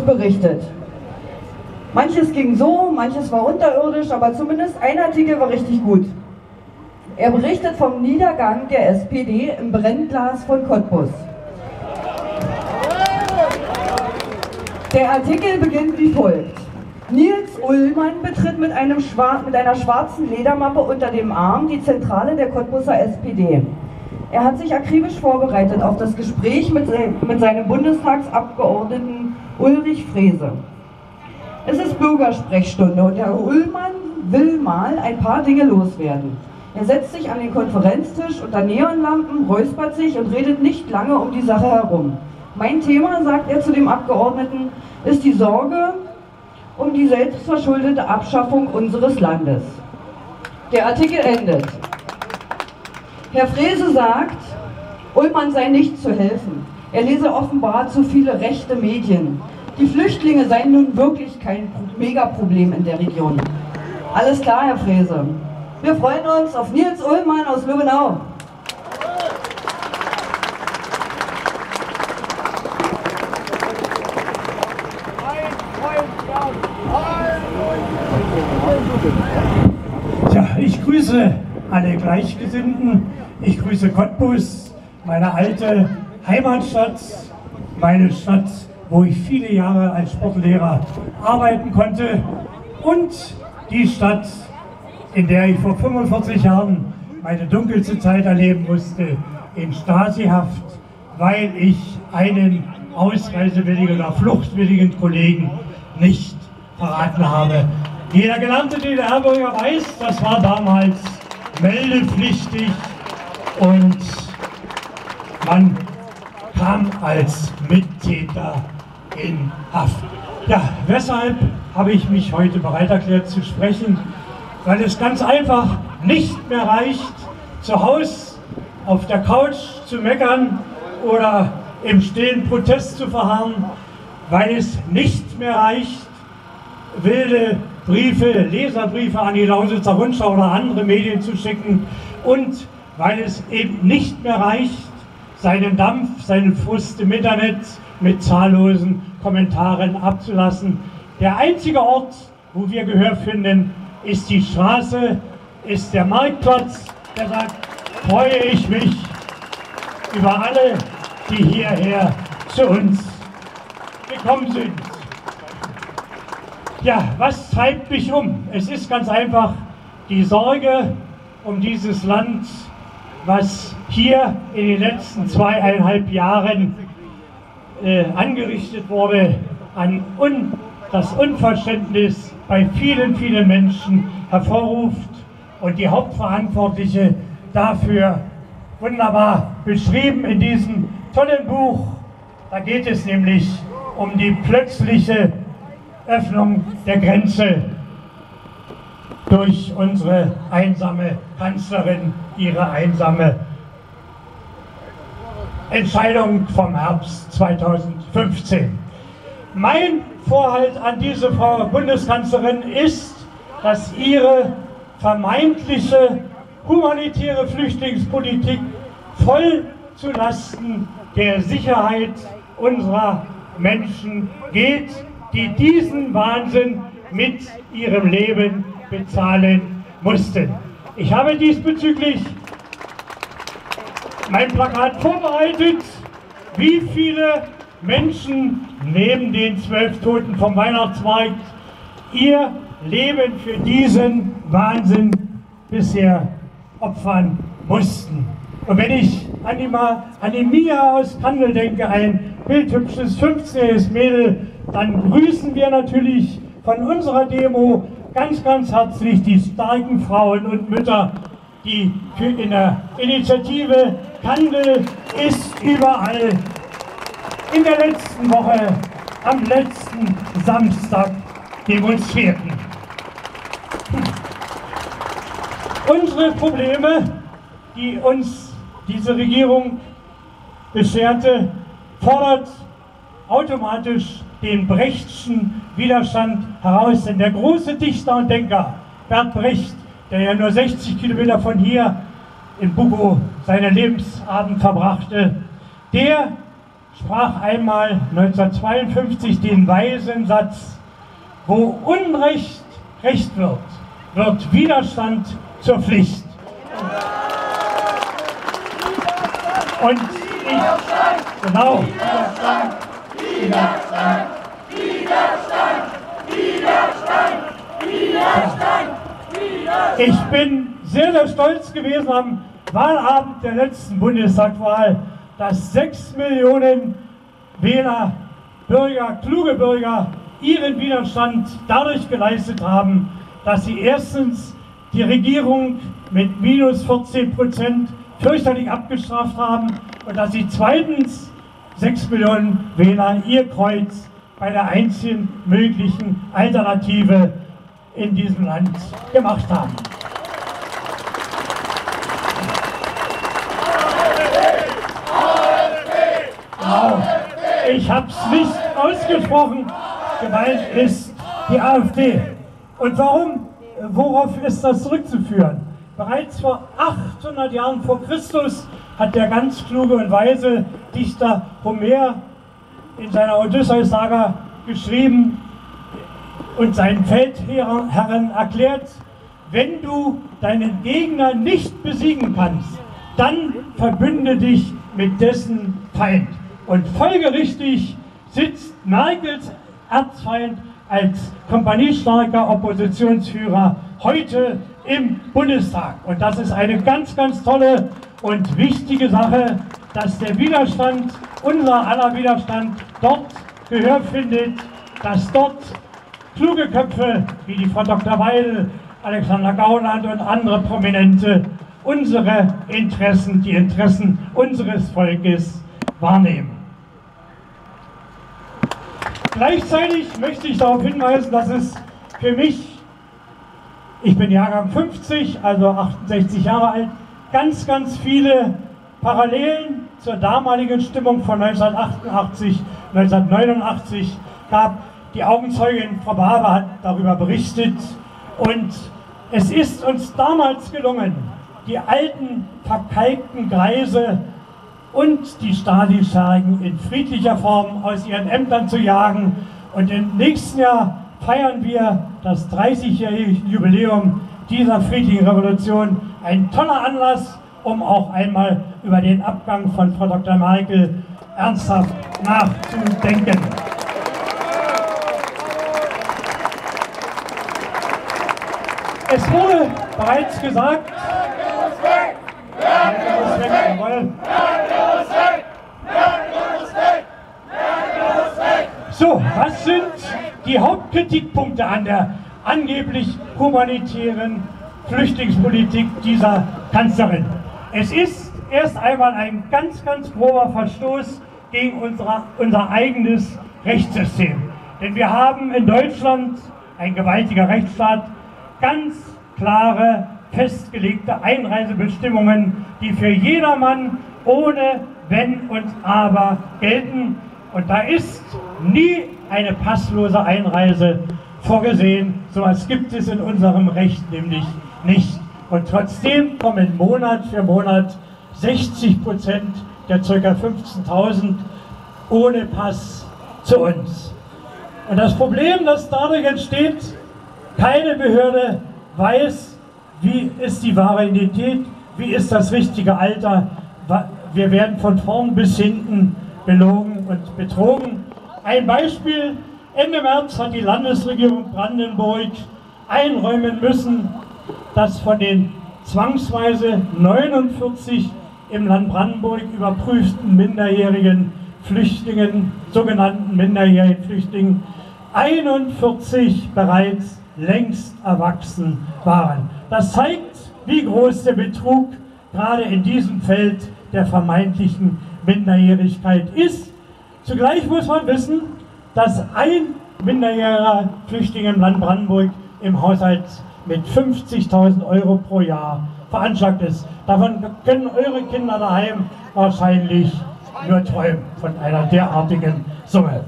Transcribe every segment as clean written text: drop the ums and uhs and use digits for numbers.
berichtet. Manches ging so, manches war unterirdisch, aber zumindest ein Artikel war richtig gut. Er berichtet vom Niedergang der SPD im Brennglas von Cottbus. Der Artikel beginnt wie folgt. Nils Ullmann betritt mit einer schwarzen Ledermappe unter dem Arm die Zentrale der Cottbuser SPD. Er hat sich akribisch vorbereitet auf das Gespräch mit seinem Bundestagsabgeordneten Ulrich Frese. Es ist Bürgersprechstunde und Herr Ullmann will mal ein paar Dinge loswerden. Er setzt sich an den Konferenztisch unter Neonlampen, räuspert sich und redet nicht lange um die Sache herum. Mein Thema, sagt er zu dem Abgeordneten, ist die Sorge um die selbstverschuldete Abschaffung unseres Landes. Der Artikel endet. Herr Frese sagt, Ullmann sei nicht zu helfen. Er lese offenbar zu viele rechte Medien. Die Flüchtlinge seien nun wirklich kein Megaproblem in der Region. Alles klar, Herr Frese. Wir freuen uns auf Nils Ullmann aus Lübbenau. Ja, ich grüße alle Gleichgesinnten. Ich grüße Cottbus, meine alte Heimatstadt, meine Stadt, wo ich viele Jahre als Sportlehrer arbeiten konnte, und die Stadt, in der ich vor 45 Jahren meine dunkelste Zeit erleben musste, in Stasi-Haft, weil ich einen ausreisewilligen oder fluchtwilligen Kollegen nicht verraten habe. Jeder gelernte DDR-Bürger weiß, das war damals meldepflichtig und man kam als Mittäter in Haft. Ja, weshalb habe ich mich heute bereit erklärt zu sprechen? Weil es ganz einfach nicht mehr reicht, zu Hause auf der Couch zu meckern oder im stillen Protest zu verharren, weil es nicht mehr reicht, wilde Briefe, Leserbriefe an die Lausitzer Rundschau oder andere Medien zu schicken, und weil es eben nicht mehr reicht, seinen Dampf, seinen Frust im Internet mit zahllosen Kommentaren abzulassen. Der einzige Ort, wo wir Gehör finden, ist die Straße, ist der Marktplatz. Deshalb freue ich mich über alle, die hierher zu uns gekommen sind. Ja, was treibt mich um? Es ist ganz einfach die Sorge um dieses Land, was hier in den letzten 2,5 Jahren angerichtet wurde, das Unverständnis bei vielen, vielen Menschen hervorruft und die Hauptverantwortliche dafür wunderbar beschrieben in diesem tollen Buch. Da geht es nämlich um die plötzliche Öffnung der Grenze durch unsere einsame Kanzlerin, ihre einsame Entscheidung vom Herbst 2015. Mein Vorhalt an diese Frau Bundeskanzlerin ist, dass ihre vermeintliche humanitäre Flüchtlingspolitik voll zu Lasten der Sicherheit unserer Menschen geht, die diesen Wahnsinn mit ihrem Leben bezahlen mussten. Ich habe diesbezüglich mein Plakat vorbereitet, wie viele Menschen neben den 12 Toten vom Weihnachtsmarkt ihr Leben für diesen Wahnsinn bisher opfern mussten. Und wenn ich an die Mia aus Kandel denke, ein bildhübsches 15-jähriges Mädel, dann grüßen wir natürlich von unserer Demo ganz, ganz herzlich die starken Frauen und Mütter, die in der Initiative Kandel ist überall in der letzten Woche, am letzten Samstag demonstrierten. Unsere Probleme, die uns diese Regierung bescherte, fordert automatisch den Brechtschen Widerstand heraus. Denn der große Dichter und Denker Bert Brecht, der ja nur 60 Kilometer von hier in Bukow seine Lebensabend verbrachte, der sprach einmal 1952 den weisen Satz: Wo Unrecht Recht wird, wird Widerstand zur Pflicht. Und ich, genau, Widerstand, Widerstand, Widerstand, Widerstand, Widerstand, Widerstand. Ich bin sehr, sehr stolz gewesen am Wahlabend der letzten Bundestagswahl, dass 6 Millionen Wähler, Bürger, kluge Bürger ihren Widerstand dadurch geleistet haben, dass sie erstens die Regierung mit minus 14% fürchterlich abgestraft haben und dass sie zweitens 6 Millionen Wähler ihr Kreuz bei der einzigen möglichen Alternative in diesem Land gemacht haben. Genau. Ich habe es nicht ausgesprochen, gemeint ist die AfD. Und warum? Worauf ist das zurückzuführen? Bereits vor 800 Jahren vor Christus hat der ganz kluge und weise Dichter Homer in seiner Odysseus-Saga geschrieben und seinen Feldherren erklärt: Wenn du deinen Gegner nicht besiegen kannst, dann verbünde dich mit dessen Feind. Und folgerichtig sitzt Merkels Erzfeind als kompaniestarker Oppositionsführer heute im Bundestag. Und das ist eine ganz, ganz tolle und wichtige Sache, dass der Widerstand, unser aller Widerstand, dort Gehör findet, dass dort kluge Köpfe wie die Frau Dr. Weil, Alexander Gauland und andere Prominente unsere Interessen, die Interessen unseres Volkes wahrnehmen. Gleichzeitig möchte ich darauf hinweisen, dass es für mich, ich bin Jahrgang 50, also 68 Jahre alt, ganz, ganz viele Parallelen zur damaligen Stimmung von 1988, 1989 gab. Die Augenzeugin Frau Barber hat darüber berichtet und es ist uns damals gelungen, die alten verkalkten Greise und die Stasi-Schergen in friedlicher Form aus ihren Ämtern zu jagen. Und im nächsten Jahr feiern wir das 30-jährige Jubiläum dieser friedlichen Revolution. Ein toller Anlass, um auch einmal über den Abgang von Frau Dr. Merkel ernsthaft nachzudenken. Es wurde bereits gesagt, so, was sind die Hauptkritikpunkte an der angeblich humanitären Flüchtlingspolitik dieser Kanzlerin? Es ist erst einmal ein ganz, ganz grober Verstoß gegen unser eigenes Rechtssystem. Denn wir haben in Deutschland, ein gewaltiger Rechtsstaat, ganz klare, festgelegte Einreisebestimmungen, die für jedermann ohne Wenn und Aber gelten. Und da ist nie eine passlose Einreise vorgesehen. So etwas gibt es in unserem Recht nämlich nicht. Und trotzdem kommen Monat für Monat 60% der ca. 15.000 ohne Pass zu uns. Und das Problem, das dadurch entsteht, keine Behörde weiß, wie ist die wahre Identität, wie ist das richtige Alter. Wir werden von vorn bis hinten belogen und betrogen. Ein Beispiel: Ende März hat die Landesregierung Brandenburg einräumen müssen, dass von den zwangsweise 49 im Land Brandenburg überprüften minderjährigen Flüchtlingen, sogenannten minderjährigen Flüchtlingen, 41 bereits längst erwachsen waren. Das zeigt, wie groß der Betrug gerade in diesem Feld der vermeintlichen Minderjährigkeit ist. Zugleich muss man wissen, dass ein minderjähriger Flüchtling im Land Brandenburg im Haushalt mit 50.000 Euro pro Jahr veranschlagt ist. Davon können eure Kinder daheim wahrscheinlich nur träumen, von einer derartigen Summe.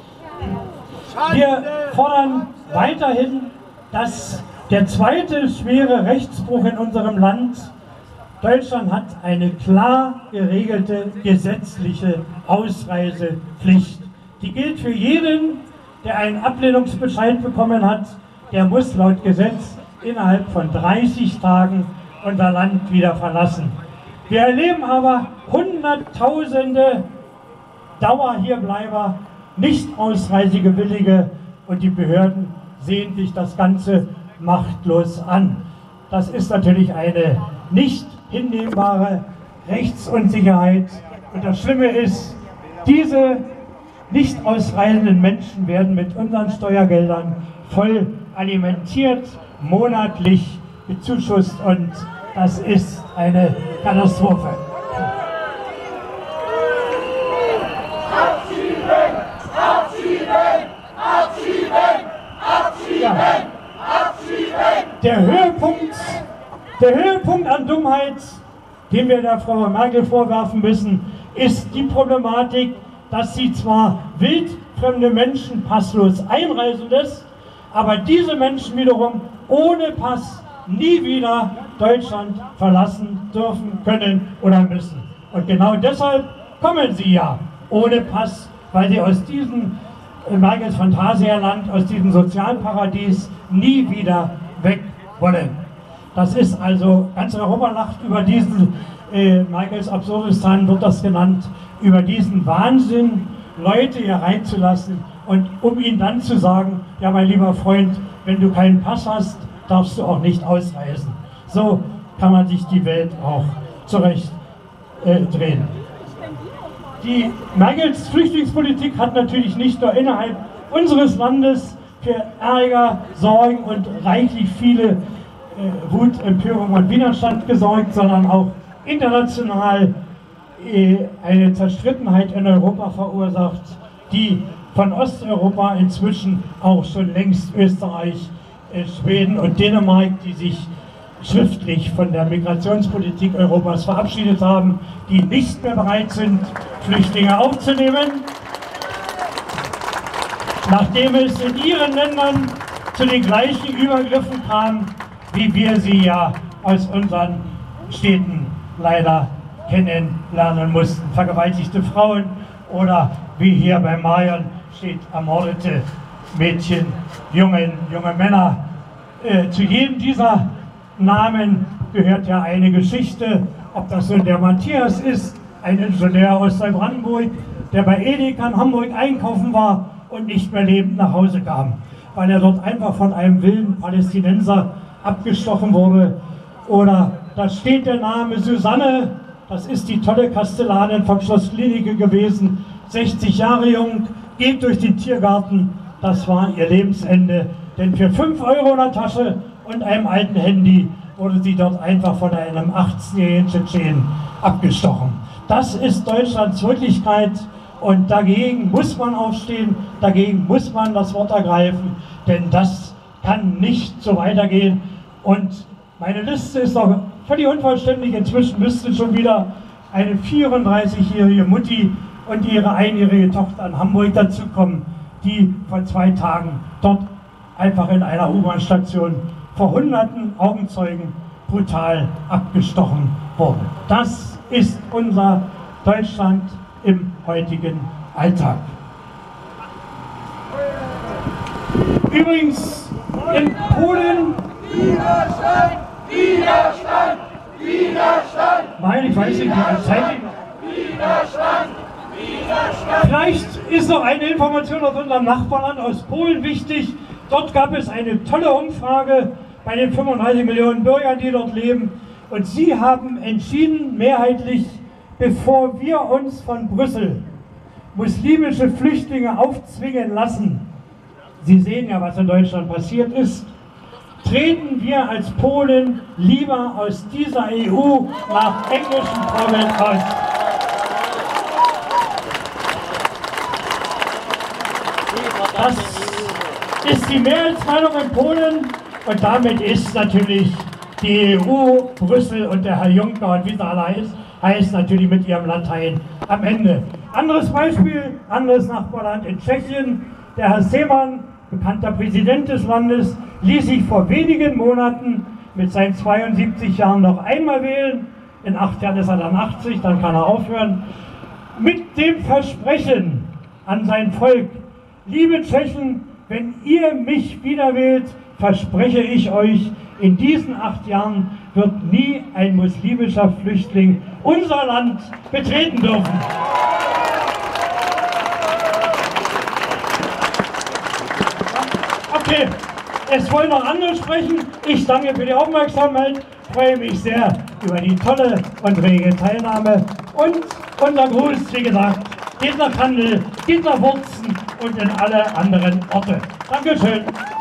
Wir fordern weiterhin, dass der zweite schwere Rechtsbruch in unserem Land Deutschland hat eine klar geregelte gesetzliche Ausreisepflicht. Die gilt für jeden, der einen Ablehnungsbescheid bekommen hat. Der muss laut Gesetz innerhalb von 30 Tagen unser Land wieder verlassen. Wir erleben aber Hunderttausende Dauerhierbleiber, nicht Ausreisewillige, und die Behörden sehen sich das Ganze machtlos an. Das ist natürlich eine nicht hinnehmbare Rechtsunsicherheit. Und das Schlimme ist, diese nicht ausreisenden Menschen werden mit unseren Steuergeldern voll alimentiert, monatlich bezuschusst, und das ist eine Katastrophe. Ja. Der Höhepunkt an Dummheit, den wir der Frau Merkel vorwerfen müssen, ist die Problematik, dass sie zwar wildfremde Menschen passlos einreisen lässt, aber diese Menschen wiederum ohne Pass nie wieder Deutschland verlassen dürfen, können oder müssen. Und genau deshalb kommen sie ja ohne Pass, weil sie aus diesem Merkels Phantasialand, aus diesem Sozialparadies nie wieder weg wollen. Das ist also, ganz Europa lacht über diesen Merkels Absurdistan, wird das genannt, über diesen Wahnsinn, Leute hier reinzulassen und um ihnen dann zu sagen, ja mein lieber Freund, wenn du keinen Pass hast, darfst du auch nicht ausreisen. So kann man sich die Welt auch zurecht drehen. Die Merkels Flüchtlingspolitik hat natürlich nicht nur innerhalb unseres Landes für Ärger, Sorgen und reichlich viele Wut, Empörung und Widerstand gesorgt, sondern auch international eine Zerstrittenheit in Europa verursacht, die von Osteuropa inzwischen auch schon längst Österreich, Schweden und Dänemark, die sich schriftlich von der Migrationspolitik Europas verabschiedet haben, die nicht mehr bereit sind, Flüchtlinge aufzunehmen, nachdem es in ihren Ländern zu den gleichen Übergriffen kam, wie wir sie ja aus unseren Städten leider kennenlernen mussten. Vergewaltigte Frauen oder wie hier bei Marion steht, ermordete Mädchen, junge Männer. Zu jedem dieser Namen gehört ja eine Geschichte, ob das so der Matthias ist, ein Ingenieur aus Neubrandenburg, der bei Edeka in Hamburg einkaufen war und nicht mehr lebend nach Hause kam, weil er dort einfach von einem wilden Palästinenser abgestochen wurde. Oder da steht der Name Susanne, das ist die tolle Kastellanin vom Schloss Klinike gewesen, 60 Jahre jung, geht durch den Tiergarten, das war ihr Lebensende, denn für 5 Euro in der Tasche und einem alten Handy wurde sie dort einfach von einem 18-jährigen Tschetschenen abgestochen. Das ist Deutschlands Wirklichkeit und dagegen muss man aufstehen, dagegen muss man das Wort ergreifen, denn das kann nicht so weitergehen. Und meine Liste ist noch völlig unvollständig, inzwischen müsste schon wieder eine 34-jährige Mutti und ihre 1-jährige Tochter in Hamburg dazukommen, die vor 2 Tagen dort einfach in einer U-Bahn-Station vor hunderten Augenzeugen brutal abgestochen wurden. Das ist unser Deutschland im heutigen Alltag. Übrigens in Polen... Widerstand! Widerstand! Widerstand! Nein, ich weiß nicht, wie Zeit Widerstand! Widerstand! Vielleicht ist noch eine Information aus unserem Nachbarland, aus Polen, wichtig. Dort gab es eine tolle Umfrage bei den 35 Millionen Bürgern, die dort leben. Und sie haben entschieden, mehrheitlich, bevor wir uns von Brüssel muslimische Flüchtlinge aufzwingen lassen, Sie sehen ja, was in Deutschland passiert ist, treten wir als Polen lieber aus dieser EU nach englischem Vorbild aus. Das ist die Mehrheitsmeinung in Polen und damit ist natürlich die EU, Brüssel und der Herr Juncker und wie es alle heißt natürlich mit ihrem Latein am Ende. Anderes Beispiel, anderes Nachbarland in Tschechien, der Herr Zeman, bekannter Präsident des Landes, ließ sich vor wenigen Monaten mit seinen 72 Jahren noch einmal wählen, In 8 Jahren ist er dann 80, dann kann er aufhören. Mit dem Versprechen an sein Volk: Liebe Tschechen, wenn ihr mich wieder wählt, verspreche ich euch, in diesen 8 Jahren wird nie ein muslimischer Flüchtling unser Land betreten dürfen. Okay, es wollen noch andere sprechen. Ich danke für die Aufmerksamkeit, freue mich sehr über die tolle und rege Teilnahme. Und unser Gruß, wie gesagt, geht nach Kandel, geht nach Wurzen und in alle anderen Orte. Dankeschön.